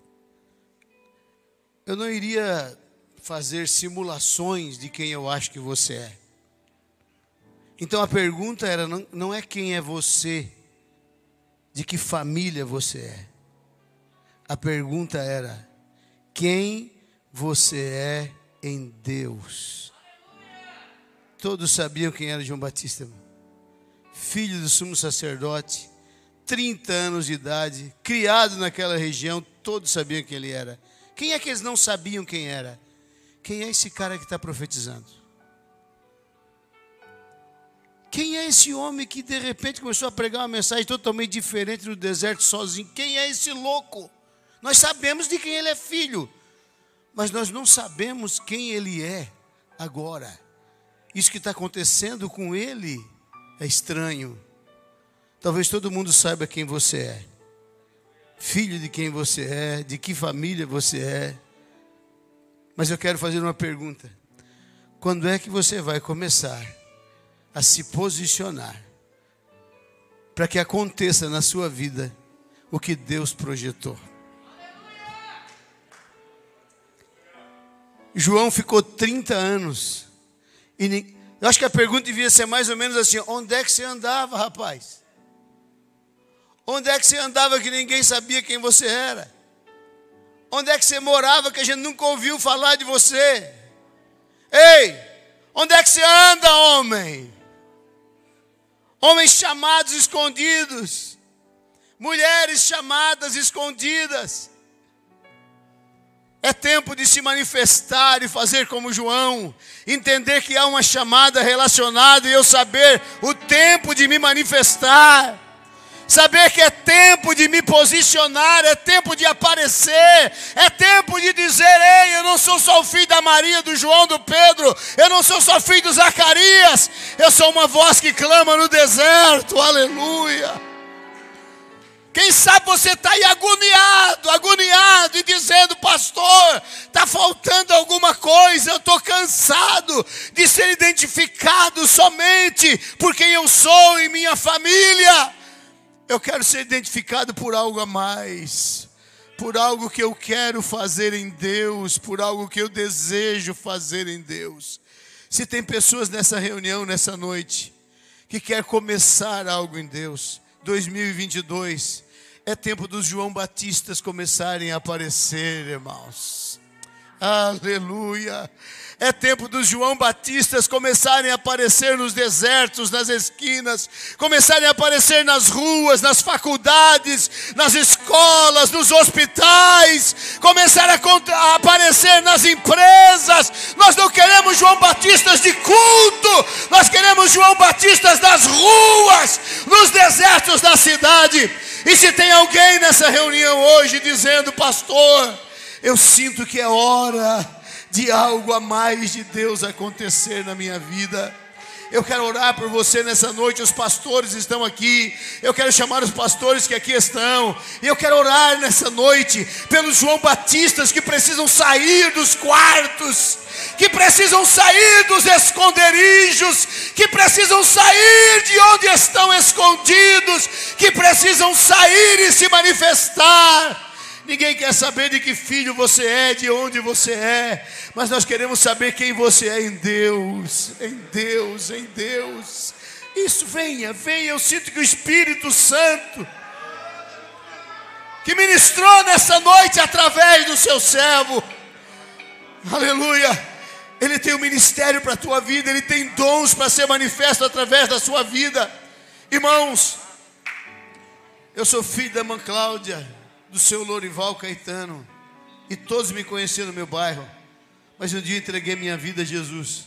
eu não iria fazer simulações de quem eu acho que você é. Então a pergunta era, não, não é quem é você, de que família você é. A pergunta era, quem você é em Deus? Todos sabiam quem era João Batista, filho do sumo sacerdote, trinta anos de idade, criado naquela região, todos sabiam quem ele era. Quem é que eles não sabiam quem era? Quem é esse cara que está profetizando? Quem é esse homem que de repente começou a pregar uma mensagem totalmente diferente no deserto sozinho? Quem é esse louco? Nós sabemos de quem ele é filho, mas nós não sabemos quem ele é agora. Isso que está acontecendo com ele é estranho. Talvez todo mundo saiba quem você é, filho de quem você é, de que família você é. Mas eu quero fazer uma pergunta. Quando é que você vai começar a se posicionar para que aconteça na sua vida o que Deus projetou? João ficou trinta anos. E eu acho que a pergunta devia ser mais ou menos assim: onde é que você andava, rapaz? Onde é que você andava que ninguém sabia quem você era? Onde é que você morava que a gente nunca ouviu falar de você? Ei, onde é que você anda, homem? Homens chamados escondidos, mulheres chamadas escondidas. É tempo de se manifestar e fazer como João, entender que há uma chamada relacionada e eu saber o tempo de me manifestar. Saber que é tempo de me posicionar, é tempo de aparecer, é tempo de dizer: ei, eu não sou só o filho da Maria, do João, do Pedro, eu não sou só filho do Zacarias, eu sou uma voz que clama no deserto, aleluia. Quem sabe você está aí agoniado, agoniado e dizendo: pastor, está faltando alguma coisa, eu estou cansado de ser identificado somente por quem eu sou e minha família. Eu quero ser identificado por algo a mais, por algo que eu quero fazer em Deus, por algo que eu desejo fazer em Deus. Se tem pessoas nessa reunião, nessa noite, que quer começar algo em Deus, dois mil e vinte e dois, é tempo dos João Batistas começarem a aparecer, irmãos. Aleluia. É tempo dos João Batistas começarem a aparecer nos desertos, nas esquinas, começarem a aparecer nas ruas, nas faculdades, nas escolas, nos hospitais, começar a, a aparecer nas empresas. Nós não queremos João Batistas de culto, nós queremos João Batistas das ruas, nos desertos da cidade. E se tem alguém nessa reunião hoje dizendo: pastor, eu sinto que é hora de algo a mais de Deus acontecer na minha vida, eu quero orar por você nessa noite. Os pastores estão aqui, eu quero chamar os pastores que aqui estão, e eu quero orar nessa noite pelos João Batistas que precisam sair dos quartos, que precisam sair dos esconderijos, que precisam sair de onde estão escondidos, que precisam sair e se manifestar. Ninguém quer saber de que filho você é, de onde você é, mas nós queremos saber quem você é em Deus, em Deus, em Deus. Isso, venha, venha. Eu sinto que o Espírito Santo, que ministrou nessa noite através do seu servo, aleluia, ele tem um ministério para a tua vida, ele tem dons para ser manifesto através da sua vida. Irmãos, eu sou filho da irmã Cláudia, do seu Lorival Caetano, e todos me conheciam no meu bairro, mas um dia entreguei minha vida a Jesus,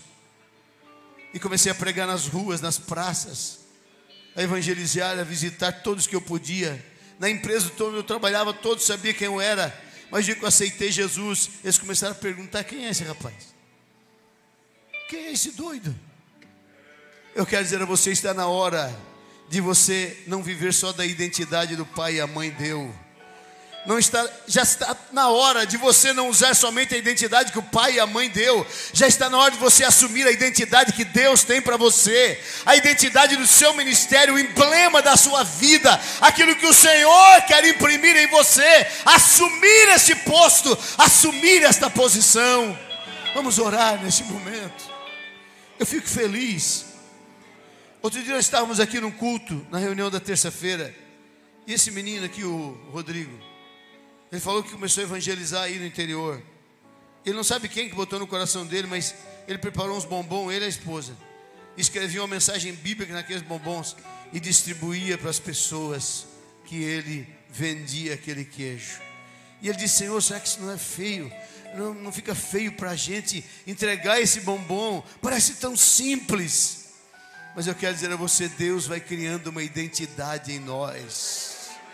e comecei a pregar nas ruas, nas praças, a evangelizar, a visitar todos que eu podia. Na empresa onde eu trabalhava, todos sabiam quem eu era, mas no dia que eu aceitei Jesus, eles começaram a perguntar: quem é esse rapaz? Quem é esse doido? Eu quero dizer a você, está na hora de você não viver só da identidade do pai e a mãe deu. Não está, já está na hora de você não usar somente a identidade que o pai e a mãe deu. Já está na hora de você assumir a identidade que Deus tem para você. A identidade do seu ministério, o emblema da sua vida. Aquilo que o Senhor quer imprimir em você. Assumir esse posto, assumir esta posição. Vamos orar nesse momento. Eu fico feliz. Outro dia nós estávamos aqui num culto, na reunião da terça-feira. E esse menino aqui, o Rodrigo, ele falou que começou a evangelizar aí no interior. Ele não sabe quem que botou no coração dele, mas ele preparou uns bombons, ele e a esposa. Escrevia uma mensagem bíblica naqueles bombons e distribuía para as pessoas que ele vendia aquele queijo. E ele disse: Senhor, será que isso não é feio? Não, não fica feio para a gente entregar esse bombom? Parece tão simples. Mas eu quero dizer a você, Deus vai criando uma identidade em nós.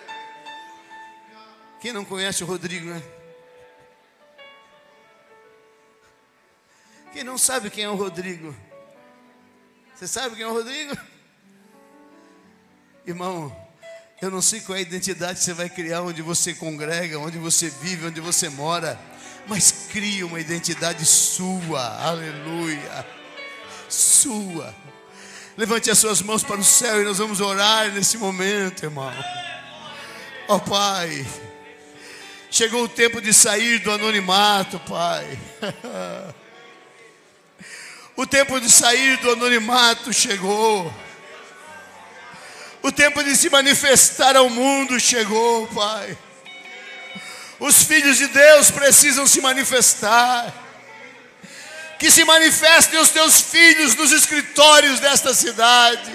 Quem não conhece o Rodrigo, né? Quem não sabe quem é o Rodrigo? Você sabe quem é o Rodrigo? Irmão, eu não sei qual é a identidade que você vai criar onde você congrega, onde você vive, onde você mora, mas crie uma identidade sua, aleluia, sua. Levante as suas mãos para o céu e nós vamos orar nesse momento, irmão. Ó Pai, chegou o tempo de sair do anonimato, Pai. O tempo de sair do anonimato chegou. O tempo de se manifestar ao mundo chegou, Pai. Os filhos de Deus precisam se manifestar. Que se manifestem os teus filhos nos escritórios desta cidade,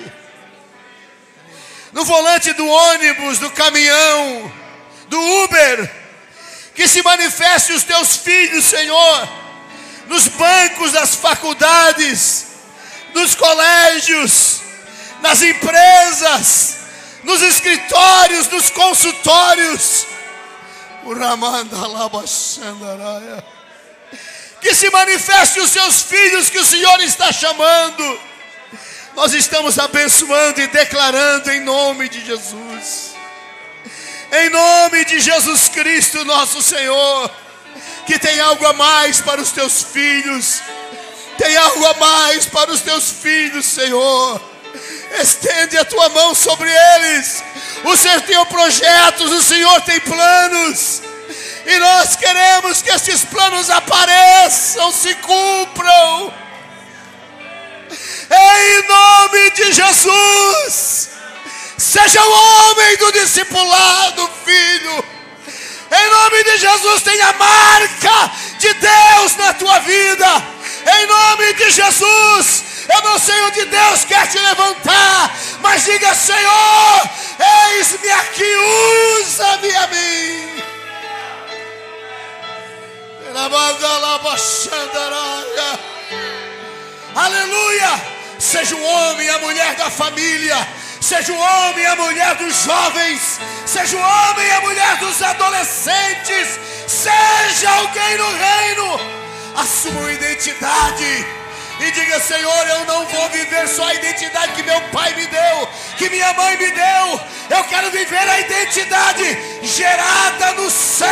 no volante do ônibus, do caminhão, do Uber. Que se manifestem os teus filhos, Senhor, nos bancos das faculdades, nos colégios, nas empresas, nos escritórios, nos consultórios. Que se manifestem os seus filhos que o Senhor está chamando. Nós estamos abençoando e declarando em nome de Jesus. Em nome de Jesus Cristo, nosso Senhor, que tem algo a mais para os teus filhos. Tem algo a mais para os teus filhos, Senhor. Estende a tua mão sobre eles. O Senhor tem projetos, o Senhor tem planos. E nós queremos que esses planos apareçam, se cumpram. Em nome de Jesus. Seja o homem do discipulado, filho. Em nome de Jesus, tenha a marca de Deus na tua vida. Em nome de Jesus. Eu não sei onde Deus quer te levantar, mas diga: Senhor, eis-me aqui, usa-me a mim. Aleluia. Seja o homem e a mulher da família, seja o homem e a mulher dos jovens, seja o homem e a mulher dos adolescentes, seja alguém no reino. Assuma uma identidade e diga: Senhor, eu não vou viver só a identidade que meu pai me deu, que minha mãe me deu. Eu quero viver a identidade gerada no céu.